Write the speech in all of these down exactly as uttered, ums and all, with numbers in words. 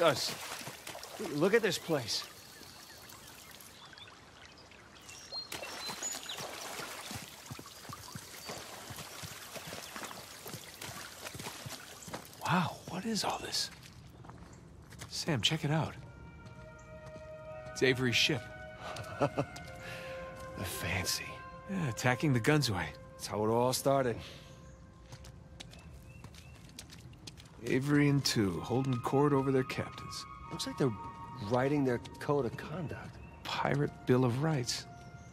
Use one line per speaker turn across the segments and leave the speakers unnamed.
us. Look at this place.
Wow, what is all this? Sam, check it out. It's Avery's ship.
The Fancy.
Yeah, attacking the Gunsway.
That's how it all started.
Avery and two, holding court over their captains.
Looks like they're writing their code of conduct.
Pirate Bill of Rights.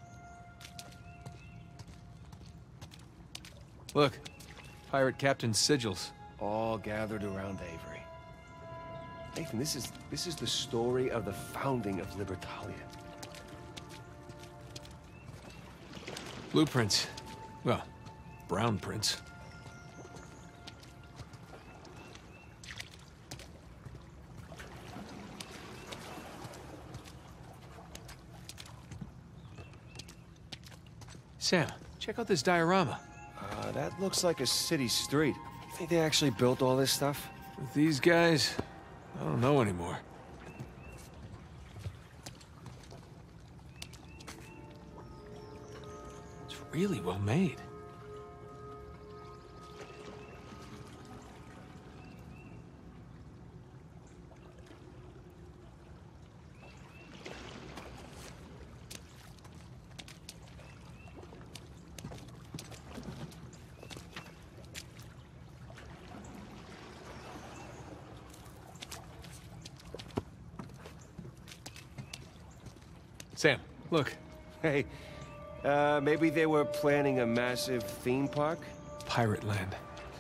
Look, pirate captain sigils.
All gathered around Avery. Nathan, this is this is the story of the founding of Libertalia.
Blueprints. Well, brown prints. Sam, check out this diorama.
Uh, that looks like a city street. You think they actually built all this stuff?
With these guys, I don't know anymore. It's really well made. Sam, look.
Hey, uh, maybe they were planning a massive theme park?
Pirate land.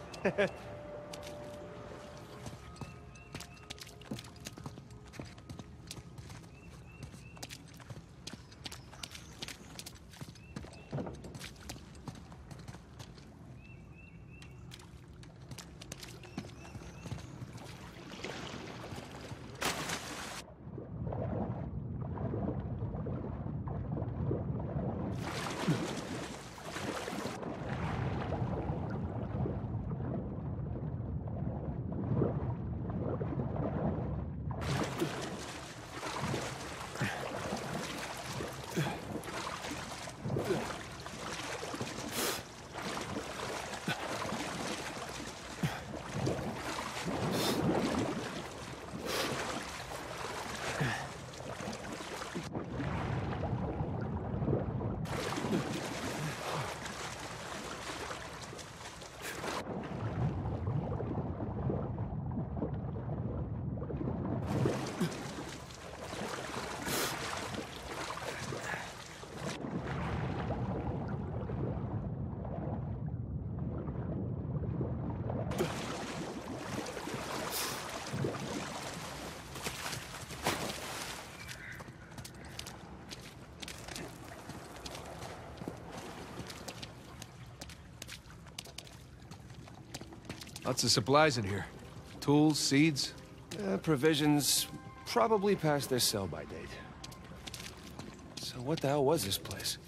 Lots of supplies in here. Tools, seeds.
Uh, provisions probably past their sell-by date. So what the hell was this place?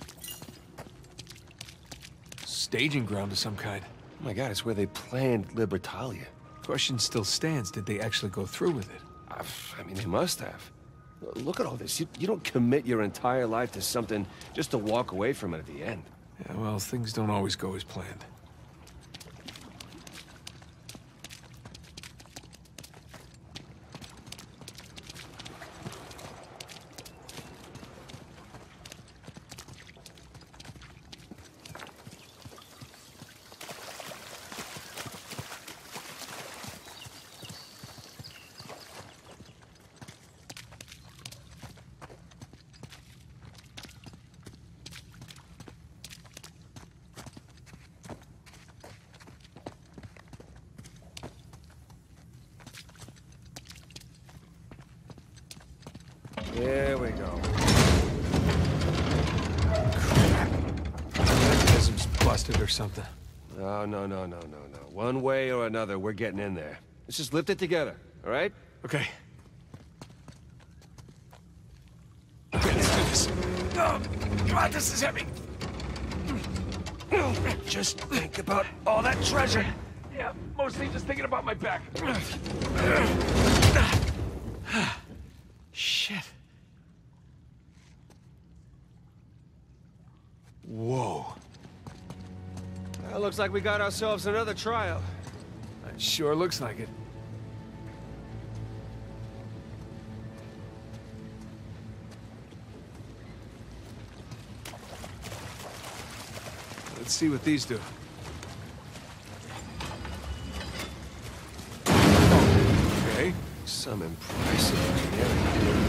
Staging ground of some kind.
Oh my god, it's where they planned Libertalia.
Question still stands, did they actually go through with it?
Uh, I mean, they must have. Look at all this. You, you don't commit your entire life to something just to walk away from it at the end.
Yeah, well, things don't always go as planned.
There we go.
Mechanism's busted or something.
No, no, no, no, no, no. One way or another, we're getting in there. Let's just lift it together, all right?
Okay. Okay, let's do this. Oh, come on, this is heavy.
Just think about all that treasure.
Yeah, mostly just thinking about my back. Shit. Whoa.
Well, looks like we got ourselves another tryout.
It sure looks like it. Let's see what these do. Okay.
Some impressive engineering.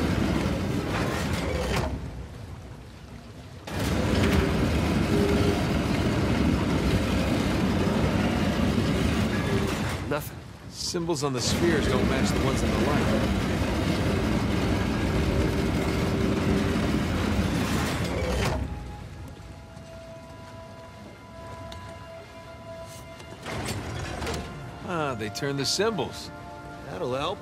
Nothing.
Symbols on the spheres don't match the ones on the light. Ah, they turn the symbols.
That'll help.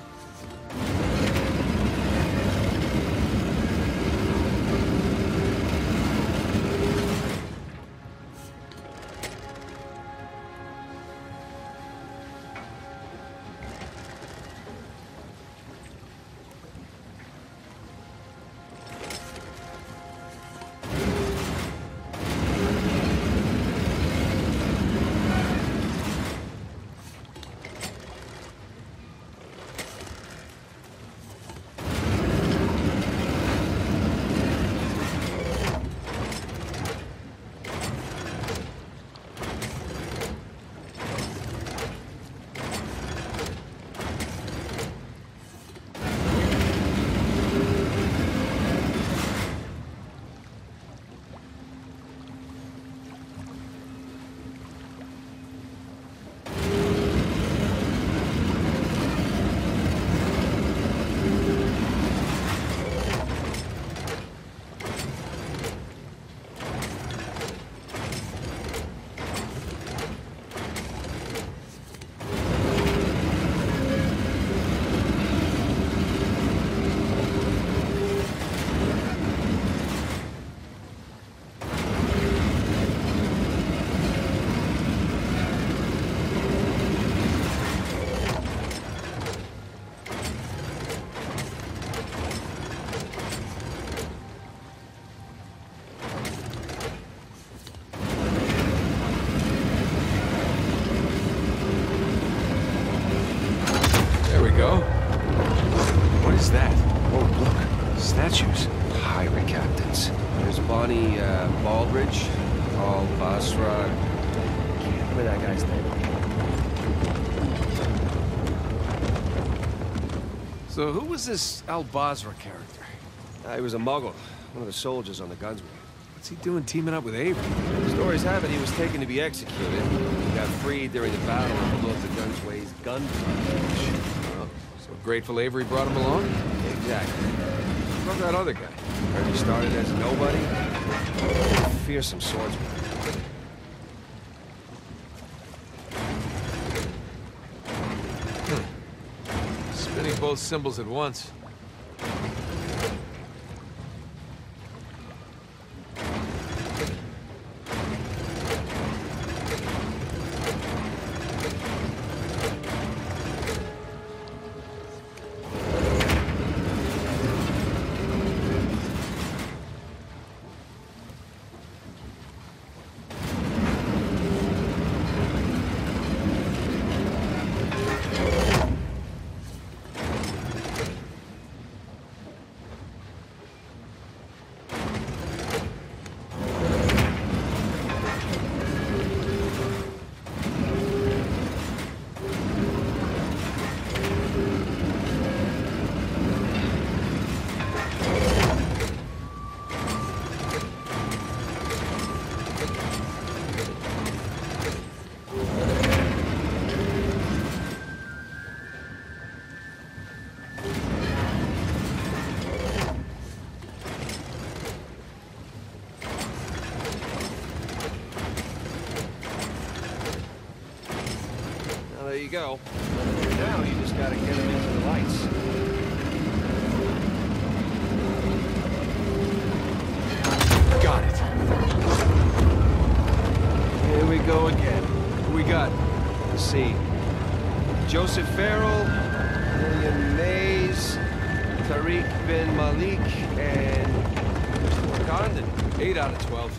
Statues.
Pirate captains. There's Bonnie uh, Baldridge, Paul Basra. Can't remember that guy's name.
So who was this Al Basra character?
Uh, he was a Muggle, one of the soldiers on the Gunsway.
What's he doing teaming up with Avery?
Stories have it he was taken to be executed. He got freed during the battle and blew up the Gunsway's gun range.
Oh, so grateful Avery brought him along?
Exactly.
What about that other guy?
Heard he started as a nobody. Fearsome swordsman.
Hmm. Spinning both symbols at once.
There you go. Now you just gotta get him into the lights.
Got it.
Here we go again.
Who we got?
Let's see. Joseph Farrell, William Mays, Tariq bin Malik, and Condon.
Eight out of twelve.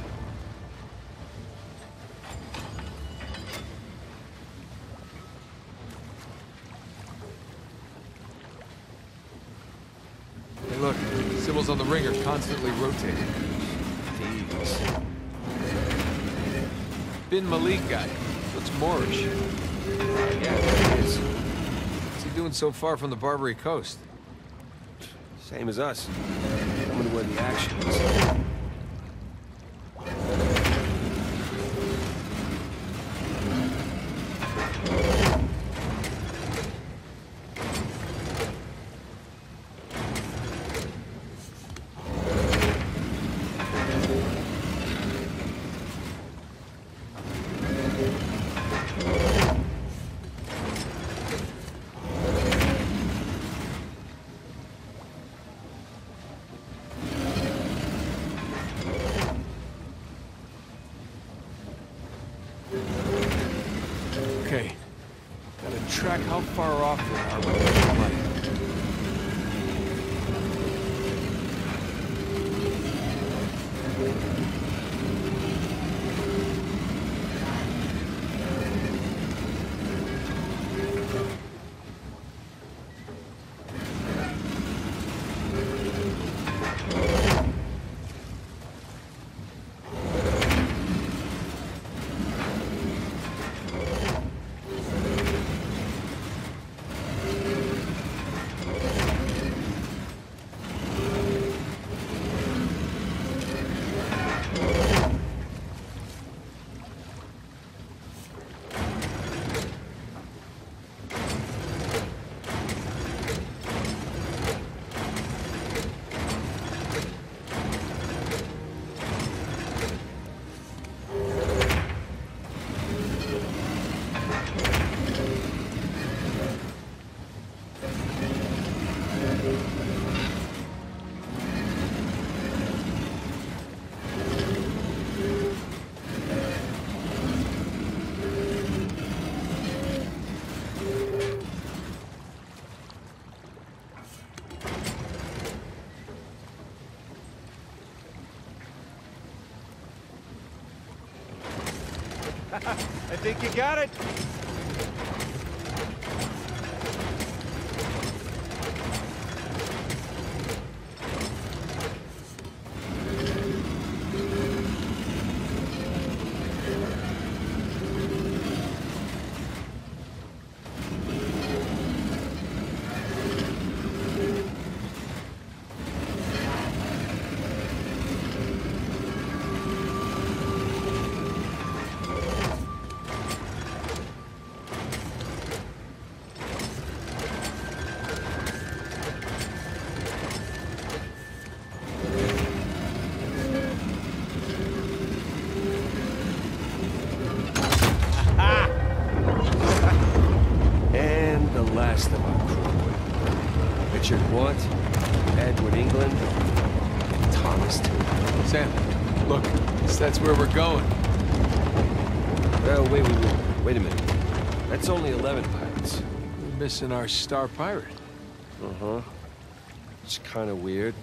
Hey, look. Symbols on the ring are constantly rotating.
Thieves.
Bin Malik guy. Looks Moorish.
Yeah, there it is.
What's he doing so far from the Barbary coast?
Same as us. Coming to where the action is.
Okay. Gotta track how far off they are when they're light.
I think you got it. Last of our crew. Richard Watt, Edward England, and Thomas Tew.
Sam, look. That's where we're going.
Oh, wait, wait, wait. Wait a minute. That's only eleven pirates.
We're missing our star pirate.
Uh-huh. It's kind of weird.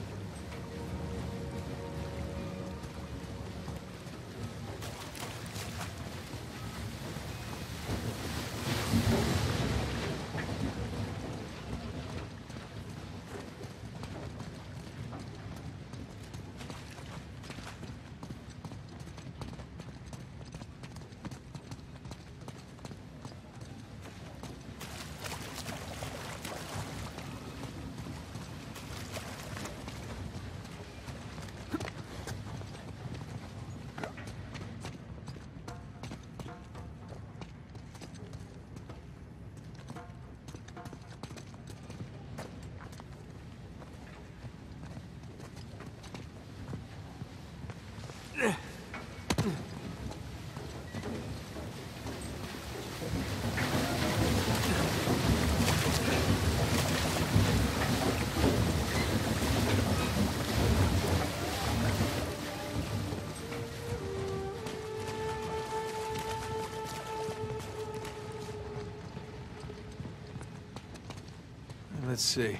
Let's see.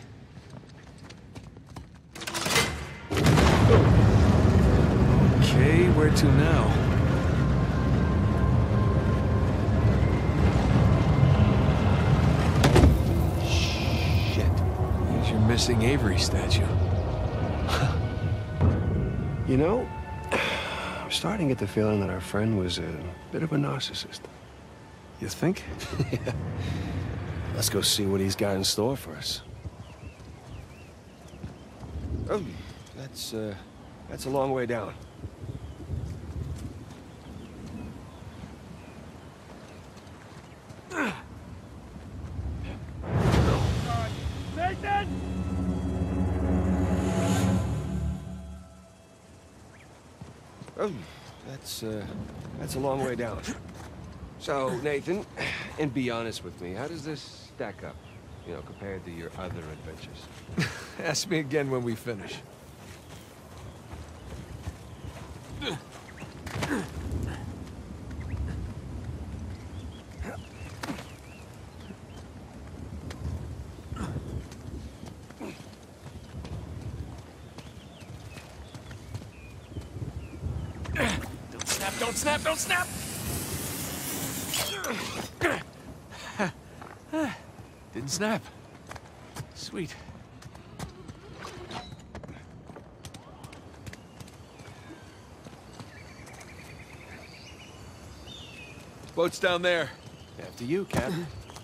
Okay, where to now?
Shit.
Here's your missing Avery statue.
You know, I'm starting to get the feeling that our friend was a bit of a narcissist.
You think?
Yeah. Let's go see what he's got in store for us. Oh, that's, uh, that's a long way down.
Nathan!
Oh, that's, uh, that's a long way down. So, Nathan, and be honest with me, how does this stack up, you know, compared to your other adventures?
Ask me again when we finish. Don't snap, don't snap, don't snap! Didn't snap. Sweet. Boat's down there.
After you, Captain.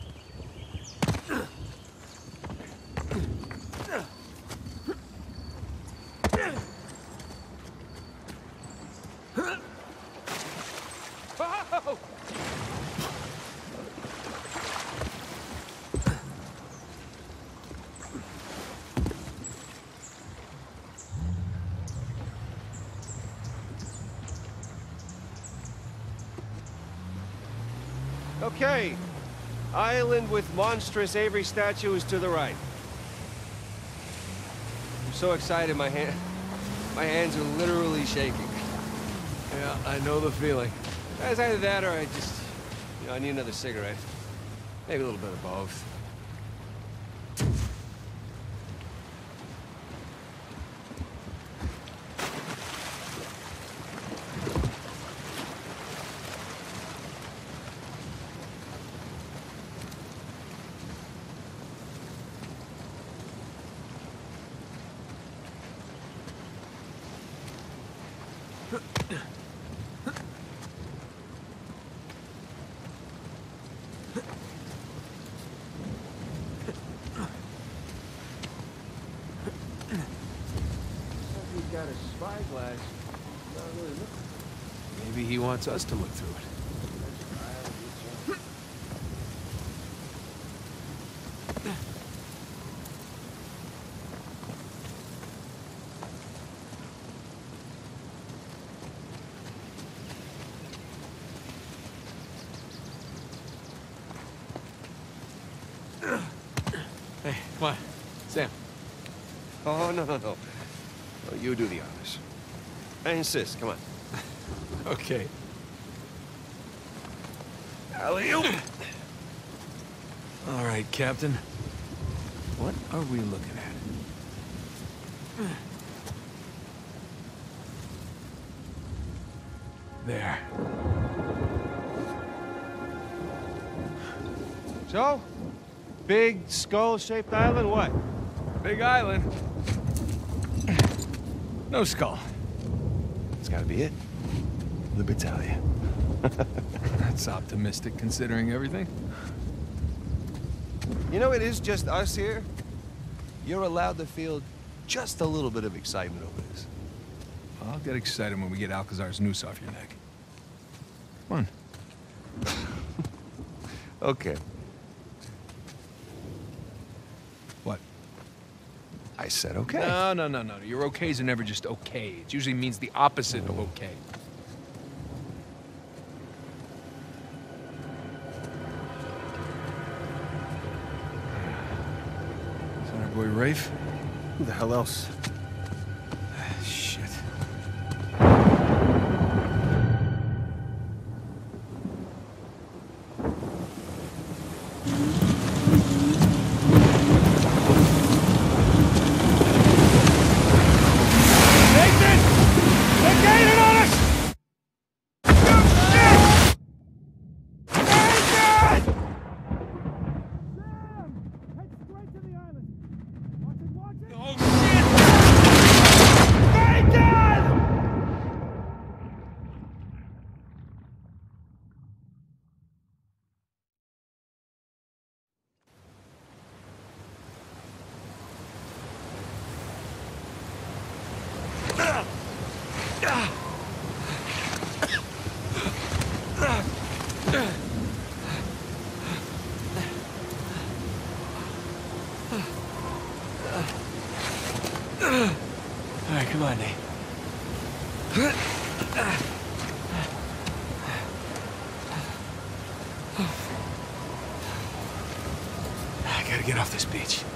Okay. Island with monstrous Avery statue is to the right. I'm so excited, my hand... My hands are literally shaking.
Yeah, I know the feeling.
It's either that or I just... You know, I need another cigarette. Maybe a little bit of both. He's got a spyglass. Not really looking.
Maybe he wants us to look through it. Hey, come on. Sam.
Oh, no, no, no. No, you do the honors. I insist. Come on.
Okay.
Alley-oop!
All right, Captain. What are we looking at? There.
So? Big skull-shaped island, what?
Big island. No skull.
It's gotta be it. Libertalia.
That's optimistic considering everything.
You know, it is just us here. You're allowed to feel just a little bit of excitement over this.
I'll get excited when we get Alcazar's noose off your neck. Come on.
Okay.
What?
I said okay.
No, no, no, no. Your okays are never just okay. It usually means the opposite of okay. Is that our boy Rafe?
Who the hell else?
Shit. I gotta get off this beach.